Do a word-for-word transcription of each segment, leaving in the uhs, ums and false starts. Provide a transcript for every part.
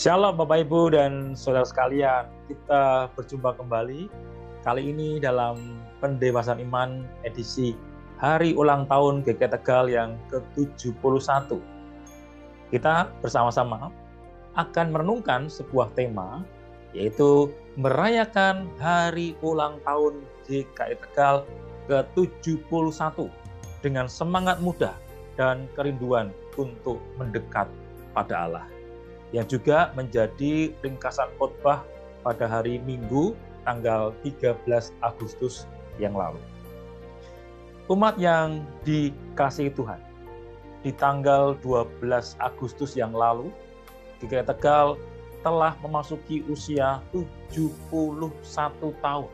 Shalom Bapak Ibu dan saudara sekalian, kita berjumpa kembali kali ini dalam Pendewasaan Iman edisi Hari Ulang Tahun G K I Tegal yang ke tujuh puluh satu. Kita bersama-sama akan merenungkan sebuah tema, yaitu merayakan Hari Ulang Tahun G K I Tegal ke tujuh puluh satu dengan semangat muda dan kerinduan untuk mendekat pada Allah, yang juga menjadi ringkasan khotbah pada hari Minggu tanggal tiga belas Agustus yang lalu. Umat yang dikasihi Tuhan, di tanggal dua belas Agustus yang lalu, G K I Tegal telah memasuki usia tujuh puluh satu tahun.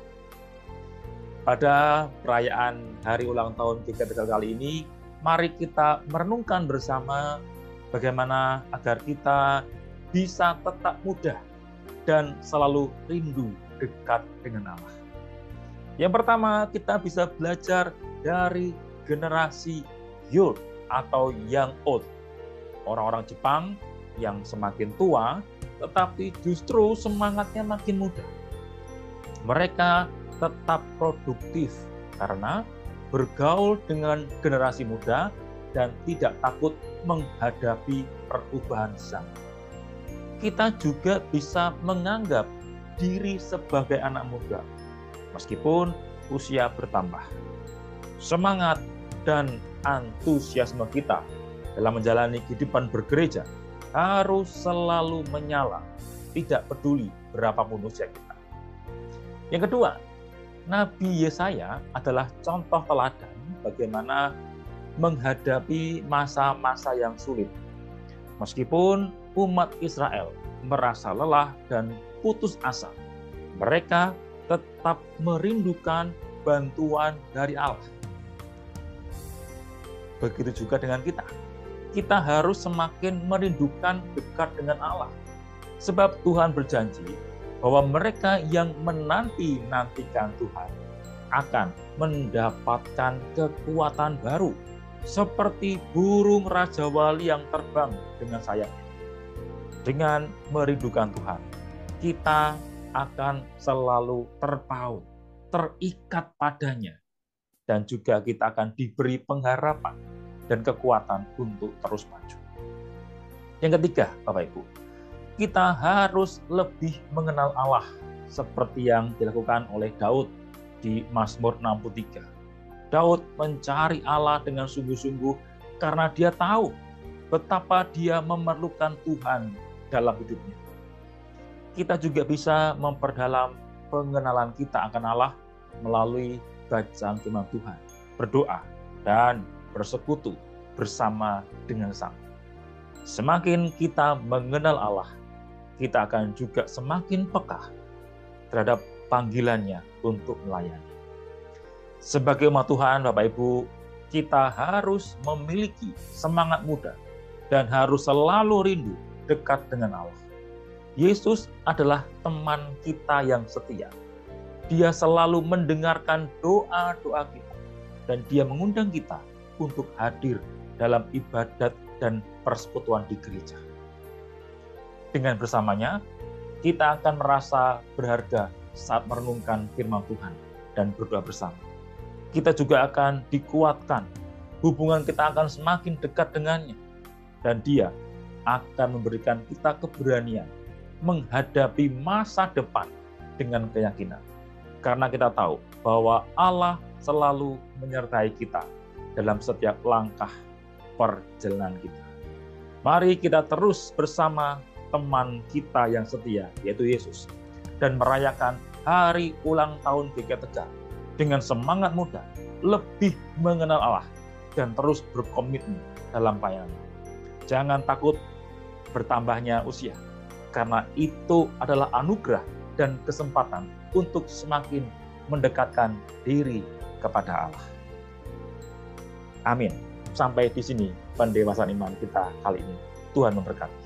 Pada perayaan Hari Ulang Tahun G K I Tegal kali ini, mari kita merenungkan bersama bagaimana agar kita bisa tetap muda dan selalu rindu dekat dengan Allah. Yang pertama, kita bisa belajar dari generasi youth atau young old. Orang-orang Jepang yang semakin tua, tetapi justru semangatnya makin muda. Mereka tetap produktif karena bergaul dengan generasi muda dan tidak takut menghadapi perubahan zaman. Kita juga bisa menganggap diri sebagai anak muda, meskipun usia bertambah. Semangat dan antusiasme kita dalam menjalani kehidupan bergereja harus selalu menyala, tidak peduli berapapun usia kita. Yang kedua, Nabi Yesaya adalah contoh teladan bagaimana menghadapi masa-masa yang sulit. Meskipun umat Israel merasa lelah dan putus asa, mereka tetap merindukan bantuan dari Allah. Begitu juga dengan kita. Kita harus semakin merindukan dekat dengan Allah. Sebab Tuhan berjanji bahwa mereka yang menanti-nantikan Tuhan akan mendapatkan kekuatan baru, seperti burung Raja Wali yang terbang dengan sayapnya. Dengan merindukan Tuhan, kita akan selalu terpaut, terikat padanya, dan juga kita akan diberi pengharapan dan kekuatan untuk terus maju. Yang ketiga, Bapak Ibu, kita harus lebih mengenal Allah seperti yang dilakukan oleh Daud di Mazmur enam puluh tiga. Daud mencari Allah dengan sungguh-sungguh karena dia tahu betapa dia memerlukan Tuhan dalam hidupnya. Kita juga bisa memperdalam pengenalan kita akan Allah melalui bacaan firman Tuhan, berdoa, dan bersekutu bersama dengan Sang. Semakin kita mengenal Allah, kita akan juga semakin peka terhadap panggilannya untuk melayani. Sebagai umat Tuhan, Bapak Ibu, kita harus memiliki semangat muda dan harus selalu rindu dekat dengan Allah. Yesus adalah teman kita yang setia. Dia selalu mendengarkan doa-doa kita dan dia mengundang kita untuk hadir dalam ibadat dan persekutuan di gereja. Dengan bersamanya, kita akan merasa berharga saat merenungkan firman Tuhan dan berdoa bersama. Kita juga akan dikuatkan, hubungan kita akan semakin dekat dengannya, dan dia akan memberikan kita keberanian menghadapi masa depan dengan keyakinan. Karena kita tahu bahwa Allah selalu menyertai kita dalam setiap langkah perjalanan kita. Mari kita terus bersama teman kita yang setia, yaitu Yesus, dan merayakan Hari Ulang Tahun G K I Tegal dengan semangat muda, lebih mengenal Allah, dan terus berkomitmen dalam pelayanan. Jangan takut bertambahnya usia, karena itu adalah anugerah dan kesempatan untuk semakin mendekatkan diri kepada Allah. Amin. Sampai di sini pendewasaan iman kita kali ini. Tuhan memberkati.